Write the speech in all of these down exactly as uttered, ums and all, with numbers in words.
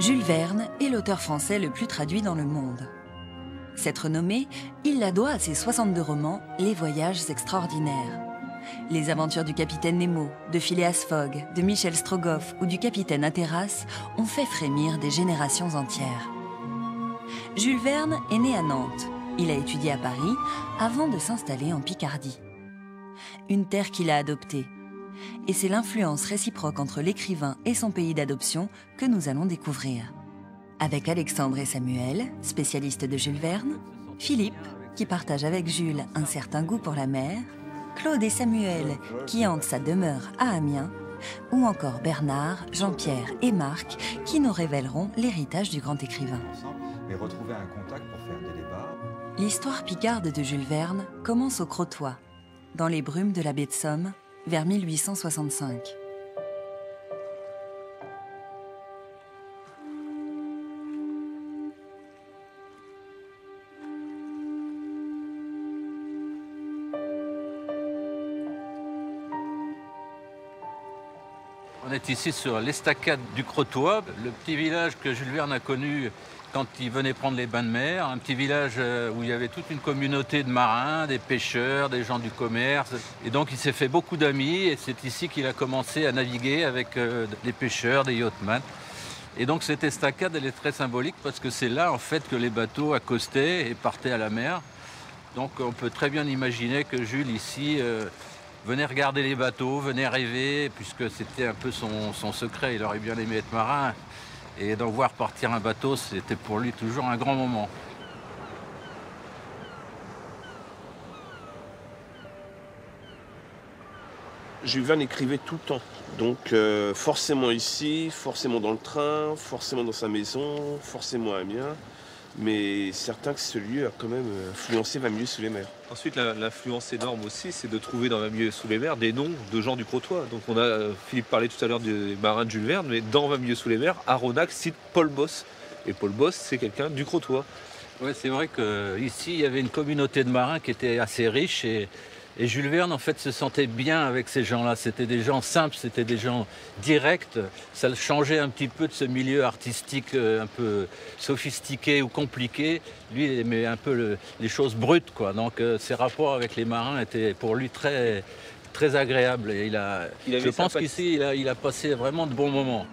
Jules Verne est l'auteur français le plus traduit dans le monde. Cette renommée, il la doit à ses soixante-deux romans « Les voyages extraordinaires ». Les aventures du capitaine Nemo, de Phileas Fogg, de Michel Strogoff ou du capitaine Hatteras ont fait frémir des générations entières. Jules Verne est né à Nantes. Il a étudié à Paris avant de s'installer en Picardie. Une terre qu'il a adoptée. Et c'est l'influence réciproque entre l'écrivain et son pays d'adoption que nous allons découvrir. Avec Alexandre et Samuel, spécialistes de Jules Verne, Philippe, qui partage avec Jules un certain goût pour la mer, Claude et Samuel, qui hantent sa demeure à Amiens, ou encore Bernard, Jean-Pierre et Marc, qui nous révéleront l'héritage du grand écrivain. L'histoire picarde de Jules Verne commence au Crotoy, dans les brumes de la baie de Somme, vers mille huit cent soixante-cinq. On est ici sur l'estacade du Crotoy, le petit village que Jules Verne a connu quand il venait prendre les bains de mer. Un petit village où il y avait toute une communauté de marins, des pêcheurs, des gens du commerce. Et donc il s'est fait beaucoup d'amis et c'est ici qu'il a commencé à naviguer avec des pêcheurs, des yachtmen. Et donc cette estacade, elle est très symbolique parce que c'est là en fait que les bateaux accostaient et partaient à la mer. Donc on peut très bien imaginer que Jules ici euh, venait regarder les bateaux, venait rêver, puisque c'était un peu son, son secret. Il aurait bien aimé être marin. Et d'en voir partir un bateau, c'était pour lui toujours un grand moment. Jules Verne écrivait tout le temps. Donc euh, forcément ici, forcément dans le train, forcément dans sa maison, forcément à Amiens. Mais certain que ce lieu a quand même influencé vingt milieux sous les mers. Ensuite, l'influence énorme aussi, c'est de trouver dans vingt milieux sous les mers des noms de gens du Crotoy. Donc on a, Philippe parlait tout à l'heure des marins de Jules Verne, mais dans vingt milieux sous les mers, Aronnax cite Paul Boss. Et Paul Boss, c'est quelqu'un du Crotoy. Oui, c'est vrai qu'ici, il y avait une communauté de marins qui était assez riche. Et, et Jules Verne, en fait, se sentait bien avec ces gens-là. C'était des gens simples, c'était des gens directs. Ça le changeait un petit peu de ce milieu artistique un peu sophistiqué ou compliqué. Lui, il aimait un peu le, les choses brutes, quoi. Donc, euh, ses rapports avec les marins étaient pour lui très, très agréables. Et il a, il je pense qu'ici, il a, il a passé vraiment de bons moments.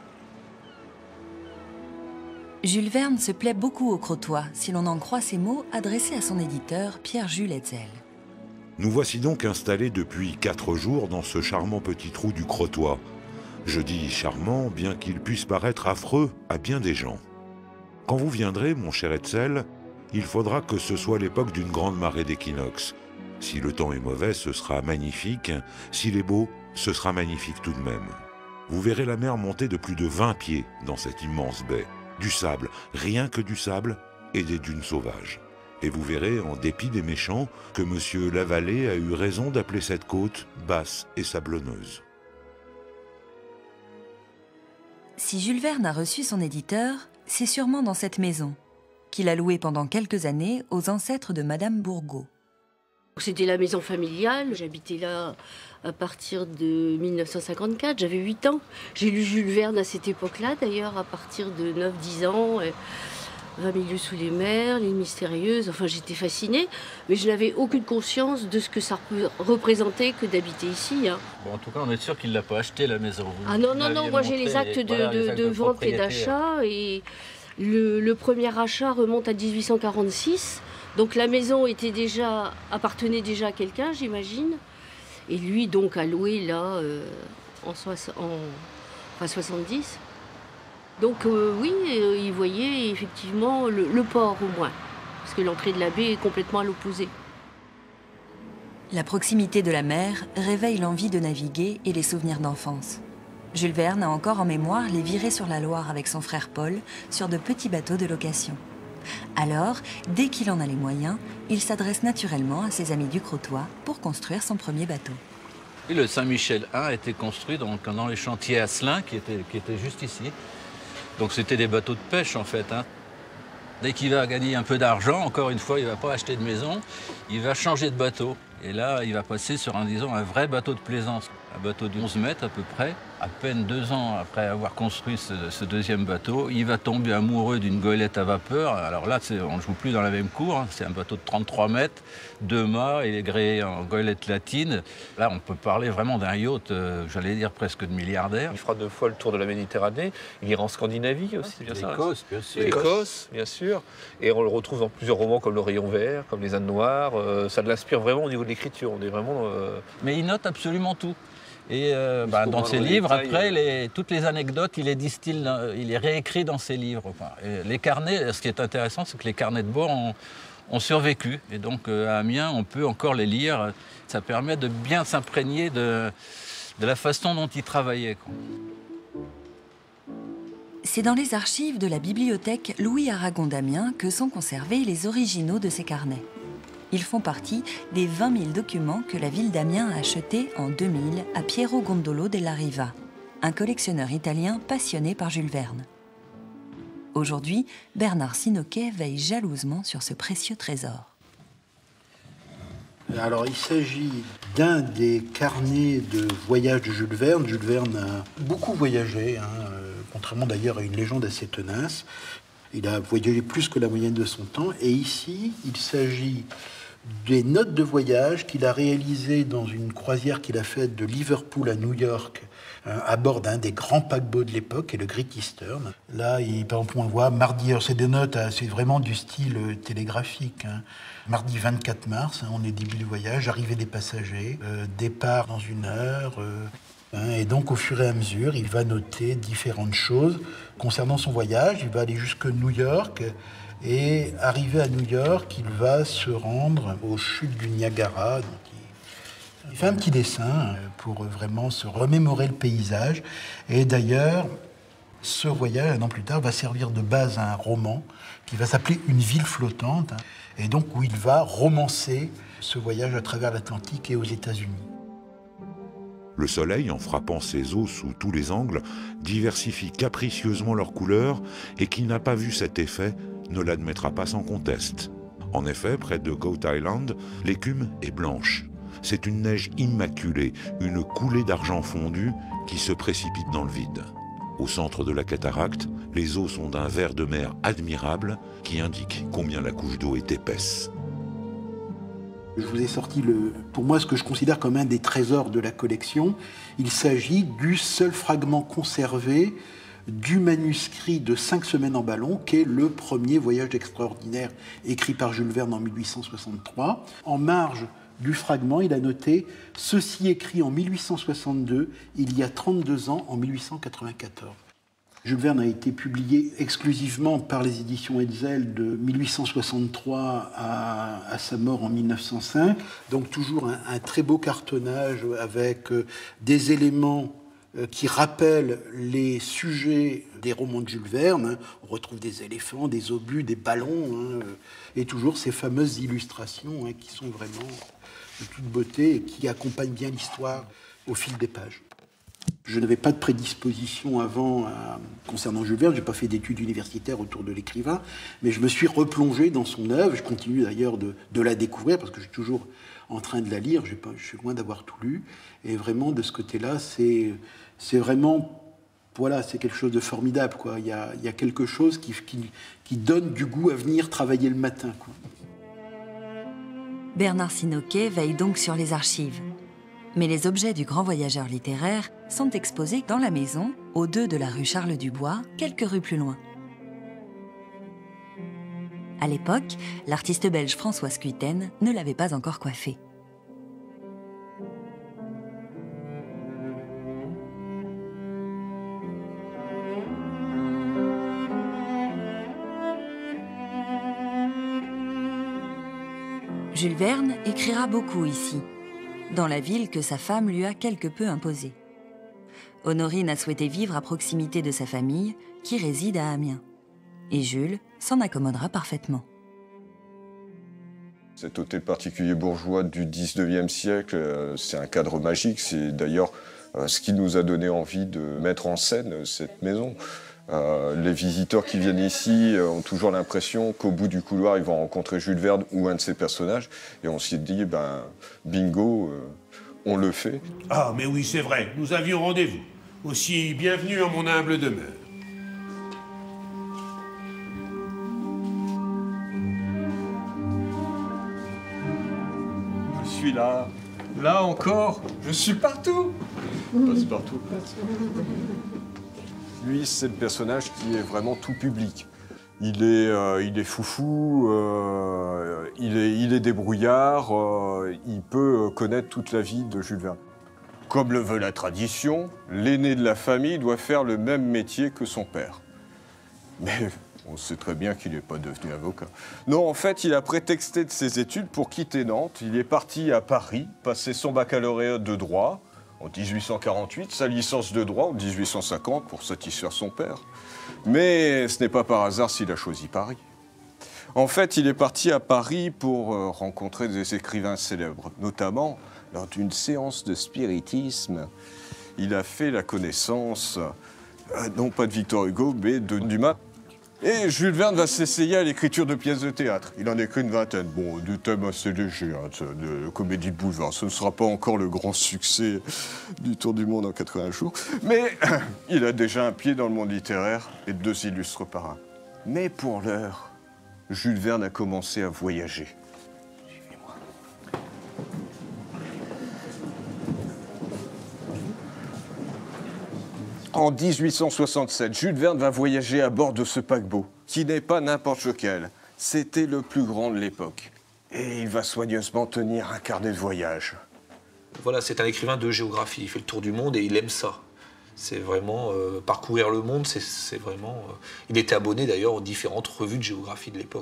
Jules Verne se plaît beaucoup au Crotoy, si l'on en croit ses mots adressés à son éditeur Pierre-Jules Hetzel. Nous voici donc installés depuis quatre jours dans ce charmant petit trou du Crotoy. Je dis charmant, bien qu'il puisse paraître affreux à bien des gens. Quand vous viendrez, mon cher Hetzel, il faudra que ce soit l'époque d'une grande marée d'équinoxe. Si le temps est mauvais, ce sera magnifique. S'il est beau, ce sera magnifique tout de même. Vous verrez la mer monter de plus de vingt pieds dans cette immense baie. Du sable, rien que du sable et des dunes sauvages. Et vous verrez, en dépit des méchants, que monsieur Lavallée a eu raison d'appeler cette côte basse et sablonneuse. Si Jules Verne a reçu son éditeur, c'est sûrement dans cette maison, qu'il a louée pendant quelques années aux ancêtres de Madame Bourgault. C'était la maison familiale, j'habitais là à partir de mille neuf cent cinquante-quatre, j'avais huit ans. J'ai lu Jules Verne à cette époque-là, d'ailleurs, à partir de neuf dix ans. Et vingt milieux sous les mers, l'île mystérieuse, enfin j'étais fascinée, mais je n'avais aucune conscience de ce que ça représentait que d'habiter ici. Hein. Bon, en tout cas, on est sûr qu'il ne l'a pas acheté, la maison. Vous ah non, non, non, moi j'ai les actes de, voilà, de, de, de vente et d'achat, et le, le premier achat remonte à mille huit cent quarante-six, donc la maison était déjà, appartenait déjà à quelqu'un, j'imagine, et lui donc a loué là, euh, en, soix, en enfin, soixante-dix. Donc euh, oui, euh, il voyait effectivement le, le port au moins, parce que l'entrée de la baie est complètement à l'opposé. La proximité de la mer réveille l'envie de naviguer et les souvenirs d'enfance. Jules Verne a encore en mémoire les virées sur la Loire avec son frère Paul sur de petits bateaux de location. Alors, dès qu'il en a les moyens, il s'adresse naturellement à ses amis du Crotoy pour construire son premier bateau. Et le Saint-Michel un a été construit donc, dans les chantiers Asselin, qui étaient, qui étaient juste ici. Donc c'était des bateaux de pêche en fait. Hein. Dès qu'il va gagner un peu d'argent, encore une fois, il ne va pas acheter de maison, il va changer de bateau. Et là, il va passer sur un, disons, un vrai bateau de plaisance. Un bateau de onze mètres à peu près, À peine deux ans après avoir construit ce, ce deuxième bateau, il va tomber amoureux d'une goélette à vapeur. Alors là, on ne joue plus dans la même cour, hein. C'est un bateau de trente-trois mètres, deux mâts, il est gréé en goélette latine. Là, on peut parler vraiment d'un yacht, euh, j'allais dire presque de milliardaire. Il fera deux fois le tour de la Méditerranée, il ira en Scandinavie aussi, c'est bien ça. L'Écosse, bien sûr. L'Écosse, bien sûr. Et on le retrouve dans plusieurs romans comme Le Rayon Vert, comme Les Ânes Noirs. Euh, ça l'inspire vraiment au niveau de l'écriture. On est vraiment. Euh... Mais il note absolument tout. Et euh, bah, dans ses livres, détail, après, les, toutes les anecdotes, il les distille, il les réécrit dans ses livres. Enfin, et les carnets, ce qui est intéressant, c'est que les carnets de bord ont, ont survécu. Et donc, euh, à Amiens, on peut encore les lire. Ça permet de bien s'imprégner de, de la façon dont il travaillait, quoi. C'est dans les archives de la bibliothèque Louis Aragon d'Amiens que sont conservés les originaux de ces carnets. Ils font partie des vingt mille documents que la ville d'Amiens a achetés en deux mille à Piero Gondolo della Riva, un collectionneur italien passionné par Jules Verne. Aujourd'hui, Bernard Sinoquet veille jalousement sur ce précieux trésor. Alors, il s'agit d'un des carnets de voyage de Jules Verne. Jules Verne a beaucoup voyagé, hein, euh, contrairement d'ailleurs à une légende assez tenace. Il a voyagé plus que la moyenne de son temps. Et ici, il s'agit des notes de voyage qu'il a réalisées dans une croisière qu'il a faite de Liverpool à New York, hein, à bord d'un des grands paquebots de l'époque, et le Great Eastern. Là, il, par exemple, on le voit, mardi, c'est des notes, c'est vraiment du style télégraphique, hein. Mardi vingt-quatre mars, hein, on est début du voyage, arrivée des passagers, euh, départ dans une heure... Euh, Hein, et donc, au fur et à mesure, il va noter différentes choses concernant son voyage. Il va aller jusque New York et, arrivé à New York, il va se rendre aux chutes du Niagara. Donc, il, il fait un petit dessin pour vraiment se remémorer le paysage. Et d'ailleurs, ce voyage, un an plus tard, va servir de base à un roman qui va s'appeler Une ville flottante. Et donc, où il va romancer ce voyage à travers l'Atlantique et aux États-Unis. Le soleil, en frappant ses eaux sous tous les angles, diversifie capricieusement leurs couleurs et qui n'a pas vu cet effet ne l'admettra pas sans conteste. En effet, près de Goat Island, l'écume est blanche. C'est une neige immaculée, une coulée d'argent fondu qui se précipite dans le vide. Au centre de la cataracte, les eaux sont d'un vert de mer admirable qui indique combien la couche d'eau est épaisse. Je vous ai sorti, le, pour moi, ce que je considère comme un des trésors de la collection. Il s'agit du seul fragment conservé du manuscrit de Cinq semaines en ballon, qui est le premier voyage extraordinaire écrit par Jules Verne en mille huit cent soixante-trois. En marge du fragment, il a noté « Ceci écrit en mille huit cent soixante-deux, il y a trente-deux ans, en mille huit cent quatre-vingt-quatorze ». Jules Verne a été publié exclusivement par les éditions Hetzel de mille huit cent soixante-trois à, à sa mort en mille neuf cent cinq. Donc toujours un, un très beau cartonnage avec euh, des éléments euh, qui rappellent les sujets des romans de Jules Verne. On retrouve des éléphants, des obus, des ballons, hein, et toujours ces fameuses illustrations, hein, qui sont vraiment de toute beauté et qui accompagnent bien l'histoire au fil des pages. Je n'avais pas de prédisposition avant à, concernant Jules Verne, je n'ai pas fait d'études universitaires autour de l'écrivain, mais je me suis replongé dans son œuvre. Je continue d'ailleurs de, de la découvrir parce que je suis toujours en train de la lire, je, pas, je suis loin d'avoir tout lu. Et vraiment, de ce côté-là, c'est, c'est vraiment, voilà, c'est quelque chose de formidable, quoi. Il y a, il y a quelque chose qui, qui, qui donne du goût à venir travailler le matin, quoi. Bernard Sinoquet veille donc sur les archives. Mais les objets du grand voyageur littéraire sont exposés dans la maison, au deux de la rue Charles-Dubois, quelques rues plus loin. À l'époque, l'artiste belge Françoise Cuitaine ne l'avait pas encore coiffé. Jules Verne écrira beaucoup ici, dans la ville que sa femme lui a quelque peu imposée. Honorine a souhaité vivre à proximité de sa famille, qui réside à Amiens. Et Jules s'en accommodera parfaitement. Cet hôtel particulier bourgeois du dix-neuvième siècle, c'est un cadre magique. C'est d'ailleurs ce qui nous a donné envie de mettre en scène cette maison. Euh, les visiteurs qui viennent ici ont toujours l'impression qu'au bout du couloir, ils vont rencontrer Jules Verne ou un de ses personnages. Et on s'est dit, ben, bingo, euh, on le fait. Ah, mais oui, c'est vrai, nous avions rendez-vous. Aussi, bienvenue en mon humble demeure. Je suis là. Là encore, je suis partout. Passe partout. Lui, c'est le personnage qui est vraiment tout public. Il est, euh, il est foufou, euh, il, est, il est débrouillard, euh, il peut connaître toute la vie de Jules Verne. Comme le veut la tradition, l'aîné de la famille doit faire le même métier que son père. Mais on sait très bien qu'il n'est pas devenu avocat. Non, en fait, il a prétexté de ses études pour quitter Nantes. Il est parti à Paris, passer son baccalauréat de droit en dix-huit cent quarante-huit, sa licence de droit en dix-huit cent cinquante pour satisfaire son père. Mais ce n'est pas par hasard s'il a choisi Paris. En fait, il est parti à Paris pour euh, rencontrer des écrivains célèbres, notamment lors d'une séance de spiritisme. Il a fait la connaissance, euh, non pas de Victor Hugo, mais de Dumas. Et Jules Verne va s'essayer à l'écriture de pièces de théâtre. Il en écrit une vingtaine, bon, de thèmes assez légers, hein, de comédie de boulevard. Ce ne sera pas encore le grand succès du Tour du monde en quatre-vingts jours. Mais il a déjà un pied dans le monde littéraire et deux illustres parrains. Mais pour l'heure, Jules Verne a commencé à voyager. Suivez-moi. En dix-huit cent soixante-sept, Jules Verne va voyager à bord de ce paquebot, qui n'est pas n'importe lequel. C'était le plus grand de l'époque. Et il va soigneusement tenir un carnet de voyage. Voilà, c'est un écrivain de géographie. Il fait le tour du monde et il aime ça. C'est vraiment euh, parcourir le monde, c'est vraiment... Euh... Il était abonné d'ailleurs aux différentes revues de géographie de l'époque.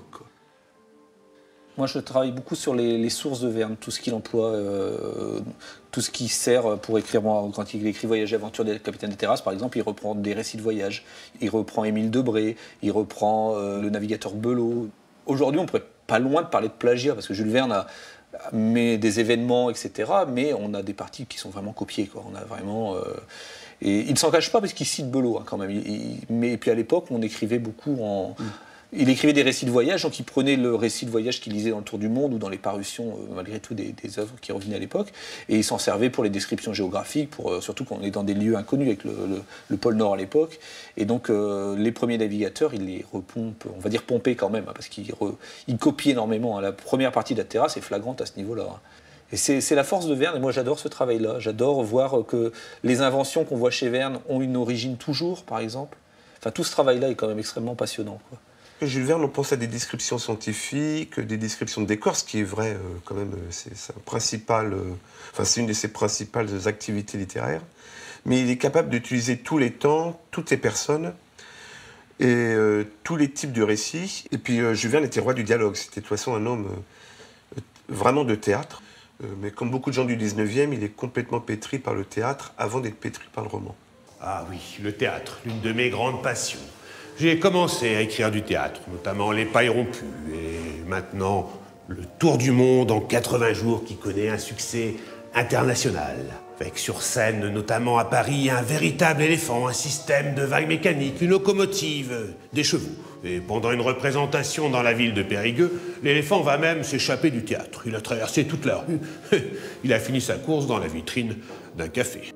Moi, je travaille beaucoup sur les, les sources de Verne, tout ce qu'il emploie, euh, tout ce qui sert pour écrire. Moi, quand il écrit Voyage et aventure des capitaines des terrasses, par exemple, il reprend des récits de voyage. Il reprend Émile Debré, il reprend euh, le navigateur Belot. Aujourd'hui, on pourrait pas loin de parler de plagiat, parce que Jules Verne a met des événements, et cetera. Mais on a des parties qui sont vraiment copiées, quoi. On a vraiment... Euh, et il ne s'en cache pas parce qu'il cite Belot, hein, quand même. Il, il, mais et puis à l'époque, on écrivait beaucoup en... Mm. Il écrivait des récits de voyage, donc il prenait le récit de voyage qu'il lisait dans le Tour du Monde ou dans les parutions, euh, malgré tout, des, des œuvres qui revenaient à l'époque, et il s'en servait pour les descriptions géographiques, pour, euh, surtout quand on est dans des lieux inconnus avec le, le, le pôle Nord à l'époque. Et donc euh, les premiers navigateurs, il les repompe, on va dire pomper quand même, hein, parce qu'il il copie énormément. Hein. La première partie de la Terrasse est flagrante à ce niveau-là. Hein. Et c'est la force de Verne, et moi j'adore ce travail-là. J'adore voir que les inventions qu'on voit chez Verne ont une origine toujours, par exemple. Enfin, tout ce travail-là est quand même extrêmement passionnant, quoi. Jules Verne, on pense à des descriptions scientifiques, des descriptions de décors, ce qui est vrai euh, quand même, c'est principal, euh, enfin, c'est une de ses principales activités littéraires. Mais il est capable d'utiliser tous les temps, toutes les personnes et euh, tous les types de récits. Et puis euh, Jules Verne était roi du dialogue, c'était de toute façon un homme euh, vraiment de théâtre. Euh, mais comme beaucoup de gens du dix-neuvième, il est complètement pétri par le théâtre avant d'être pétri par le roman. Ah oui, le théâtre, l'une de mes grandes passions. J'ai commencé à écrire du théâtre, notamment Les Pailles rompues, et maintenant Le Tour du monde en quatre-vingts jours qui connaît un succès international. Avec sur scène, notamment à Paris, un véritable éléphant, un système de vagues mécaniques, une locomotive, des chevaux. Et pendant une représentation dans la ville de Périgueux, l'éléphant va même s'échapper du théâtre. Il a traversé toute la rue. Il a fini sa course dans la vitrine d'un café.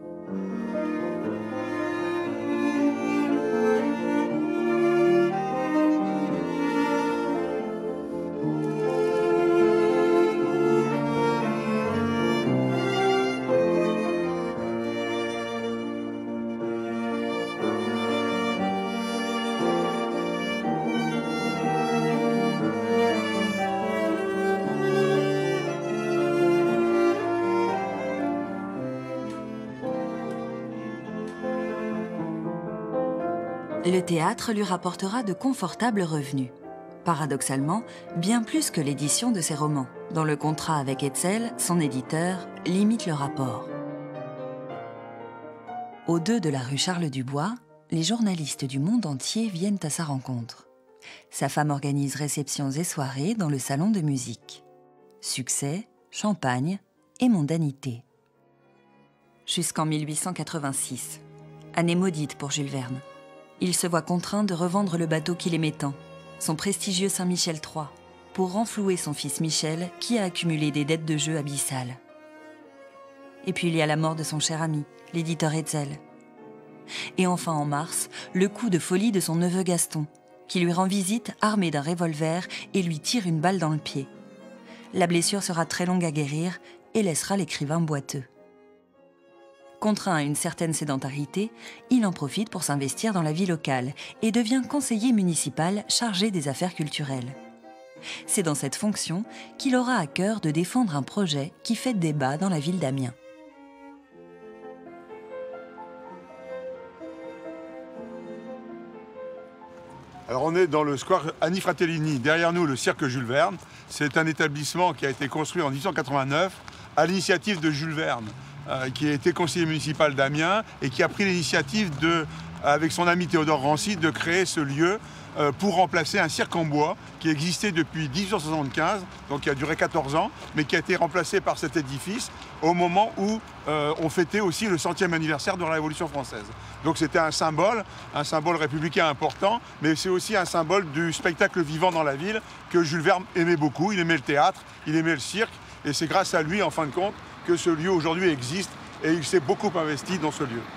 Le théâtre lui rapportera de confortables revenus. Paradoxalement, bien plus que l'édition de ses romans, dont le contrat avec Hetzel, son éditeur, limite le rapport. Au deux de la rue Charles-Dubois, les journalistes du monde entier viennent à sa rencontre. Sa femme organise réceptions et soirées dans le salon de musique. Succès, champagne et mondanité. Jusqu'en mille huit cent quatre-vingt-six, année maudite pour Jules Verne. Il se voit contraint de revendre le bateau qu'il aimait tant, son prestigieux Saint-Michel trois, pour renflouer son fils Michel, qui a accumulé des dettes de jeu abyssales. Et puis il y a la mort de son cher ami, l'éditeur Hetzel. Et enfin en mars, le coup de folie de son neveu Gaston, qui lui rend visite armé d'un revolver et lui tire une balle dans le pied. La blessure sera très longue à guérir et laissera l'écrivain boiteux. Contraint à une certaine sédentarité, il en profite pour s'investir dans la vie locale et devient conseiller municipal chargé des affaires culturelles. C'est dans cette fonction qu'il aura à cœur de défendre un projet qui fait débat dans la ville d'Amiens. Alors on est dans le square Annie Fratellini, derrière nous le cirque Jules Verne. C'est un établissement qui a été construit en mille huit cent quatre-vingt-neuf à l'initiative de Jules Verne, euh, qui a été conseiller municipal d'Amiens et qui a pris l'initiative, de, avec son ami Théodore Rancy, de créer ce lieu euh, pour remplacer un cirque en bois qui existait depuis mille huit cent soixante-quinze, donc qui a duré quatorze ans, mais qui a été remplacé par cet édifice au moment où euh, on fêtait aussi le centième anniversaire de la Révolution française. Donc c'était un symbole, un symbole républicain important, mais c'est aussi un symbole du spectacle vivant dans la ville que Jules Verne aimait beaucoup. Il aimait le théâtre, il aimait le cirque, et c'est grâce à lui, en fin de compte, que ce lieu aujourd'hui existe, et il s'est beaucoup investi dans ce lieu.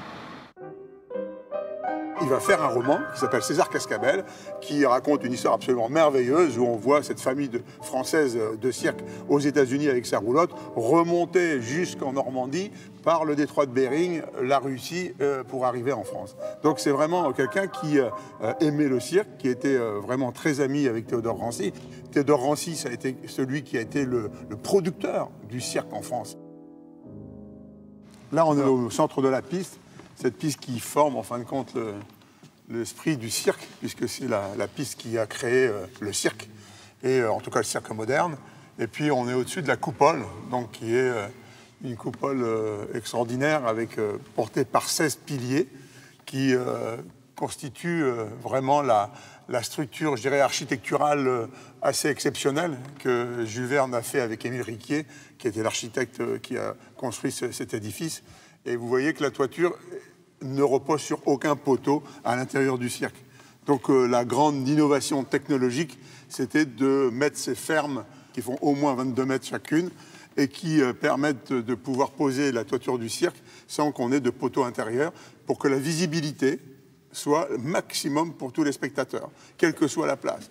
Il va faire un roman qui s'appelle César Cascabel, qui raconte une histoire absolument merveilleuse où on voit cette famille de, française de cirque aux États-Unis avec sa roulotte remonter jusqu'en Normandie par le détroit de Bering, la Russie, euh, pour arriver en France. Donc c'est vraiment quelqu'un qui euh, aimait le cirque, qui était euh, vraiment très ami avec Théodore Rancy. Théodore Rancy, ça a été celui qui a été le, le producteur du cirque en France. Là, on est au centre de la piste. Cette piste qui forme en fin de compte le, l'esprit du cirque, puisque c'est la, la piste qui a créé euh, le cirque, et euh, en tout cas le cirque moderne. Et puis on est au-dessus de la coupole, donc, qui est euh, une coupole euh, extraordinaire, avec, euh, portée par seize piliers, qui euh, constitue euh, vraiment la, la structure, je dirais, architecturale euh, assez exceptionnelle que Jules Verne a fait avec Émile Riquier, qui était l'architecte euh, qui a construit ce, cet édifice. Et vous voyez que la toiture ne repose sur aucun poteau à l'intérieur du cirque. Donc euh, la grande innovation technologique, c'était de mettre ces fermes qui font au moins vingt-deux mètres chacune et qui euh, permettent de, de pouvoir poser la toiture du cirque sans qu'on ait de poteaux intérieurs, pour que la visibilité soit maximum pour tous les spectateurs, quelle que soit la place.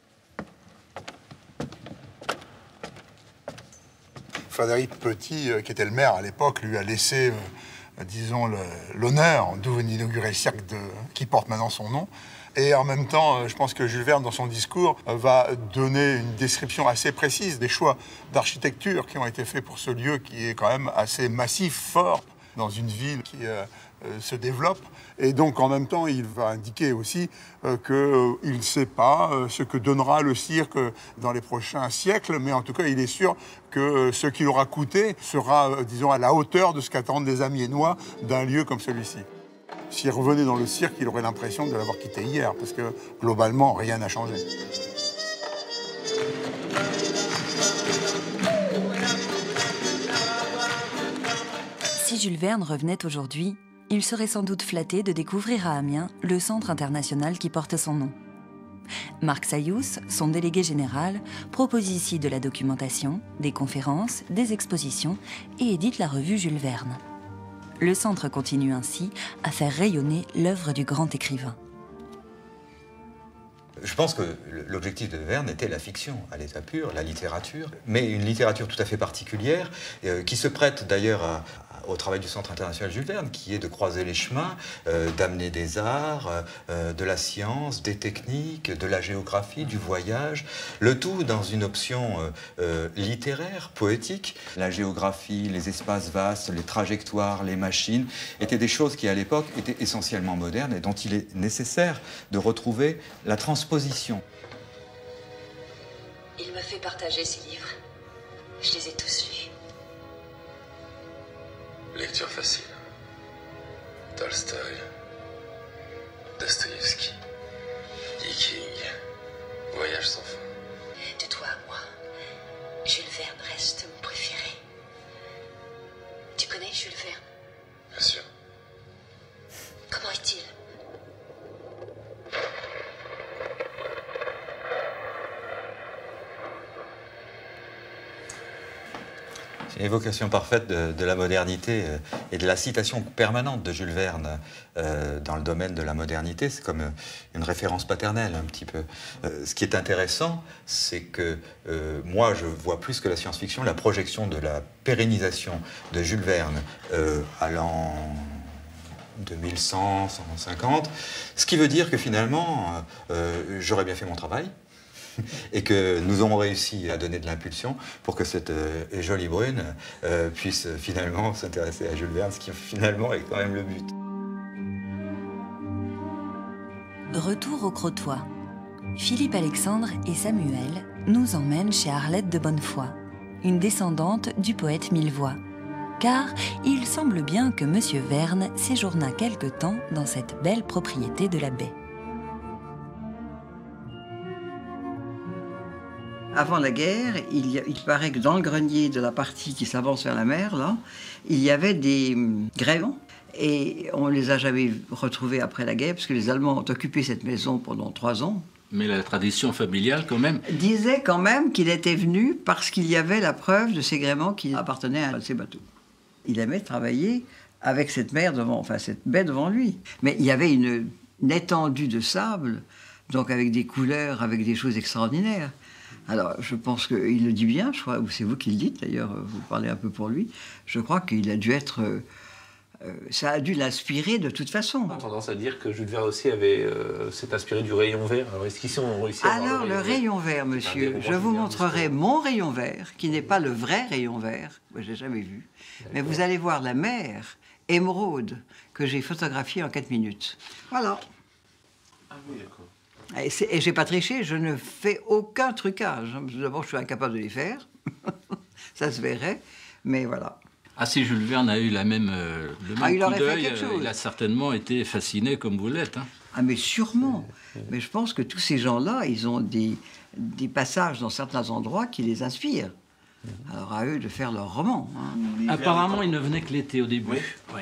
Frédéric Petit, euh, qui était le maire à l'époque, lui a laissé, euh, disons, l'honneur d'inaugurer le cirque de, qui porte maintenant son nom. Et en même temps, euh, je pense que Jules Verne, dans son discours, euh, va donner une description assez précise des choix d'architecture qui ont été faits pour ce lieu qui est quand même assez massif, fort, dans une ville qui euh, euh, se développe. Et donc, en même temps, il va indiquer aussi euh, qu'il ne sait pas euh, ce que donnera le cirque dans les prochains siècles, mais en tout cas, il est sûr que euh, ce qu'il aura coûté sera, euh, disons, à la hauteur de ce qu'attendent les Amiénois d'un lieu comme celui-ci. S'il revenait dans le cirque, il aurait l'impression de l'avoir quitté hier, parce que, globalement, rien n'a changé. Si Jules Verne revenait aujourd'hui, il serait sans doute flatté de découvrir à Amiens le centre international qui porte son nom. Marc Sayous, son délégué général, propose ici de la documentation, des conférences, des expositions et édite la revue Jules Verne. Le centre continue ainsi à faire rayonner l'œuvre du grand écrivain. Je pense que l'objectif de Verne était la fiction, à l'état pur, la littérature, mais une littérature tout à fait particulière, euh, qui se prête d'ailleurs à, au travail du Centre international Jules Verne, qui est de croiser les chemins, euh, d'amener des arts, euh, de la science, des techniques, de la géographie, du voyage, le tout dans une option euh, euh, littéraire, poétique. La géographie, les espaces vastes, les trajectoires, les machines, étaient des choses qui, à l'époque, étaient essentiellement modernes et dont il est nécessaire de retrouver la transposition. Il me fait partager ses livres. Je les ai tous lus. Lecture facile. Tolstoï, Dostoïevski, E. King, Voyage sans fin. De toi à moi, Jules Verne reste mon préféré. Tu connais Jules Verne? Bien sûr. Comment est-il? Évocation parfaite de, de la modernité euh, et de la citation permanente de Jules Verne euh, dans le domaine de la modernité. C'est comme euh, une référence paternelle, un petit peu. Euh, ce qui est intéressant, c'est que euh, moi, je vois plus que la science-fiction la projection de la pérennisation de Jules Verne euh, à l'an deux mille cent, cent cinquante, ce qui veut dire que finalement, euh, j'aurais bien fait mon travail. Et que nous aurons réussi à donner de l'impulsion pour que cette euh, jolie brune euh, puisse euh, finalement s'intéresser à Jules Verne, ce qui finalement est quand même le but. Retour au Crotoy. Philippe Alexandre et Samuel nous emmènent chez Arlette de Bonnefoy, une descendante du poète Millevoye. Car il semble bien que Monsieur Verne séjourna quelque temps dans cette belle propriété de la baie. Avant la guerre, il, y a, il paraît que dans le grenier de la partie qui s'avance vers la mer, là, il y avait des hum, gréements. Et on ne les a jamais retrouvés après la guerre, parce que les Allemands ont occupé cette maison pendant trois ans. Mais la tradition familiale, quand même... disait quand même qu'il était venu parce qu'il y avait la preuve de ces gréements qui appartenaient à ces bateaux. Il aimait travailler avec cette mer devant, enfin cette baie devant lui. Mais il y avait une, une étendue de sable, donc avec des couleurs, avec des choses extraordinaires. Alors, je pense qu'il le dit bien, je crois, ou c'est vous qui le dites d'ailleurs, vous parlez un peu pour lui. Je crois qu'il a dû être... Euh, euh, ça a dû l'inspirer de toute façon. On a tendance à dire que Jules Verne aussi avait, euh, s'est inspiré du rayon vert. Alors, est-ce qu'ici on réussit à Alors, avoir le rayon vert, monsieur, je vous montrerai mon rayon vert, qui n'est pas le vrai rayon vert, moi je l'ai jamais vu. Mais vous allez voir la mer émeraude que j'ai photographiée en quatre minutes. Voilà. Ah oui, d'accord. Et, et j'ai pas triché, je ne fais aucun trucage. D'abord, je suis incapable de les faire. Ça se verrait, mais voilà. Ah, si Jules Verne a eu la même, euh, le même ah, il coup aurait fait d'œil, quelque chose. Il a certainement été fasciné comme vous l'êtes. Hein. Ah, mais sûrement. Mais je pense que tous ces gens-là, ils ont des, des passages dans certains endroits qui les inspirent. Alors à eux de faire leur roman. Hein. Apparemment, il ne venait que l'été au début. Oui. Oui.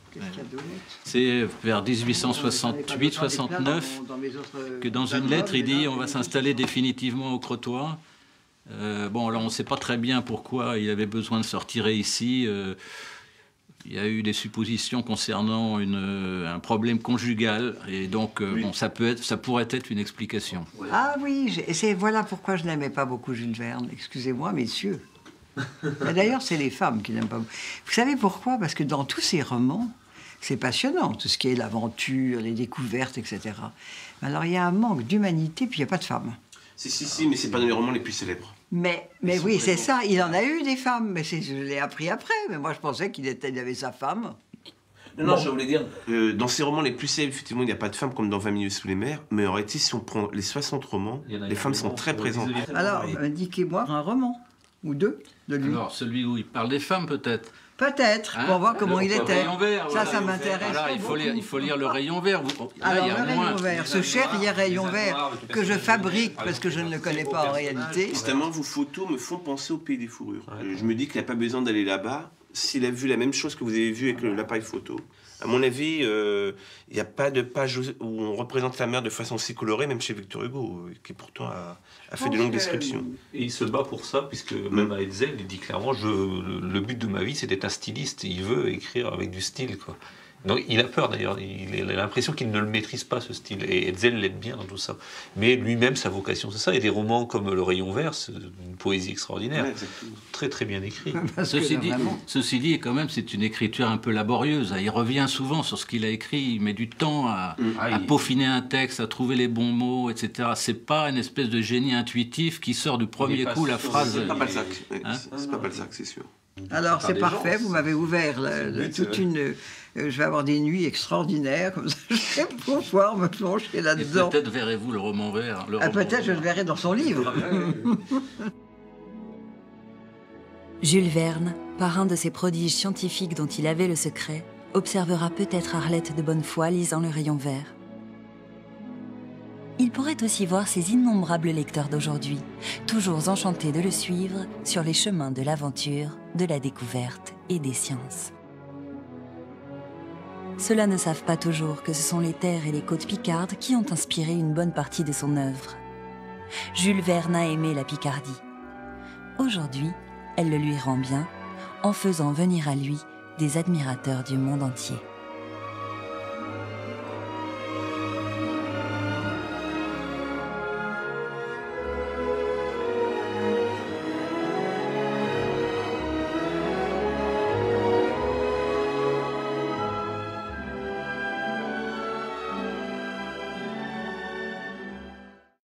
C'est vers dix-huit cent soixante-huit soixante-neuf que dans une lettre, il dit « On va s'installer définitivement au Crotoy ». Euh, bon, alors on ne sait pas très bien pourquoi il avait besoin de se retirer ici. Euh, il y a eu des suppositions concernant une, un problème conjugal. Et donc, euh, oui. bon, ça, peut être, ça pourrait être une explication. Ah oui, c'est voilà pourquoi je n'aimais pas beaucoup Jules Verne. Excusez-moi, messieurs. D'ailleurs, c'est les femmes qui n'aiment pas. Vous savez pourquoi? Parce que dans tous ces romans, c'est passionnant, tout ce qui est l'aventure, les découvertes, et cetera. Alors, il y a un manque d'humanité, puis il n'y a pas de femmes. Si, si, si, mais c'est pas dans les romans les plus célèbres. Mais, mais oui, c'est ça, il en a eu des femmes, mais je l'ai appris après. Mais moi, je pensais qu'il était, il avait sa femme. Non, non, bon. Je voulais dire, euh, dans ces romans les plus célèbres, effectivement, il n'y a pas de femmes comme dans vingt milieux sous les mers, mais en réalité, si on prend les soixante romans, les femmes sont très présentes. Alors, indiquez-moi un roman, ou deux, de lui. Alors, celui où il parle des femmes, peut-être. Peut-être, hein, pour voir comment il était. Rayon vert, ça, voilà, ça m'intéresse. Voilà, il faut lire, il faut lire le rayon vert. Là, alors, il y a le moins... rayon vert, ce cher rayon vert que je fabrique parce que je ne le connais pas en réalité. Justement, vos photos me font penser au Pays des Fourrures. Je me dis qu'il n'a pas besoin d'aller là-bas. S'il a vu la même chose que vous avez vu avec l'appareil photo, à mon avis, il euh, n'y a pas de page où on représente la mer de façon si colorée, même chez Victor Hugo, qui pourtant a, a fait de longues descriptions. Et il se bat pour ça, puisque mmh. même à Hetzel, il dit clairement je, le, le but de ma vie, c'est d'être un styliste. Il veut écrire avec du style, quoi. Donc, il a peur d'ailleurs, il a l'impression qu'il ne le maîtrise pas ce style, et Hetzel l'aide bien dans tout ça. Mais lui-même, sa vocation, c'est ça. Il y a des romans comme Le Rayon Vert, c'est une poésie extraordinaire, ouais, très très bien écrit. Ceci dit, ceci dit, quand même, c'est une écriture un peu laborieuse. Il revient souvent sur ce qu'il a écrit, il met du temps à, mmh. à peaufiner un texte, à trouver les bons mots, et cetera. C'est pas une espèce de génie intuitif qui sort du premier coup la phrase. C'est pas Balzac, hein c'est pas Balzac, c'est sûr. Alors c'est parfait, gens, vous m'avez ouvert la, la, toute une... Euh, je vais avoir des nuits extraordinaires, comme ça, je vais pouvoir me plonger là-dedans. Peut-être verrez-vous le roman vert. Ah, peut-être je le verrai dans son livre. Jules Verne, parrain de ces prodiges scientifiques dont il avait le secret, observera peut-être Arlette de Bonnefoy lisant le rayon vert. Il pourrait aussi voir ces innombrables lecteurs d'aujourd'hui, toujours enchantés de le suivre sur les chemins de l'aventure, de la découverte et des sciences. Ceux-là ne savent pas toujours que ce sont les terres et les côtes picardes qui ont inspiré une bonne partie de son œuvre. Jules Verne a aimé la Picardie. Aujourd'hui, elle le lui rend bien, en faisant venir à lui des admirateurs du monde entier.